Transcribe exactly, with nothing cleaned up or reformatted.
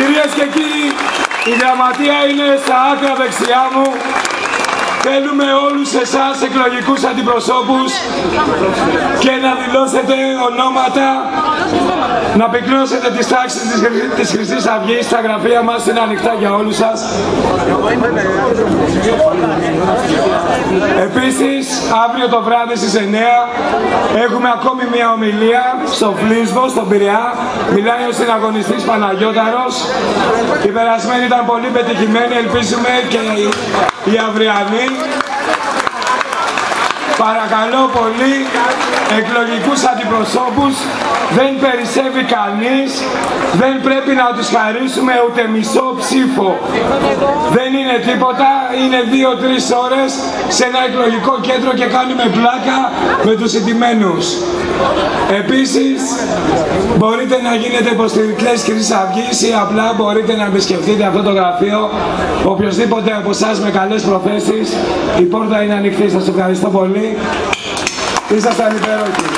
Κυρίες και κύριοι, η γραμματεία είναι στα άκρα δεξιά μου. Θέλουμε όλους εσάς εκλογικούς αντιπροσώπους και να δηλώσετε ονόματα, να πυκνώσετε τις τάξεις της, της Χρυσής Αυγής. Τα γραφεία μας είναι ανοιχτά για όλους σας. Επίσης, αύριο το βράδυ στις εννιά έχουμε ακόμη μια ομιλία στο Φλίσβο, στον Πειραιά. Μιλάει ο συναγωνιστής Παναγιώταρος. Η περασμένη ήταν πολύ πετυχημένη, ελπίζουμε και η αυριανή. Παρακαλώ πολύ, εκλογικούς αντιπροσώπους δεν περισσεύει κανείς, δεν πρέπει να τους χαρίσουμε ούτε μισό ψήφο. Δεν είναι τίποτα, είναι δύο-τρεις ώρες σε ένα εκλογικό κέντρο και κάνουμε πλάκα με τους ηττημένους. Επίσης, μπορείτε να γίνετε υποστηρικτές Χρυσής Αυγής ή απλά μπορείτε να επισκεφτείτε αυτό το γραφείο. Οποιοςδήποτε από εσάς με καλές προθέσεις, η πόρτα είναι ανοιχτή. Σας ευχαριστώ πολύ. Ήσασταν υπέροχοι.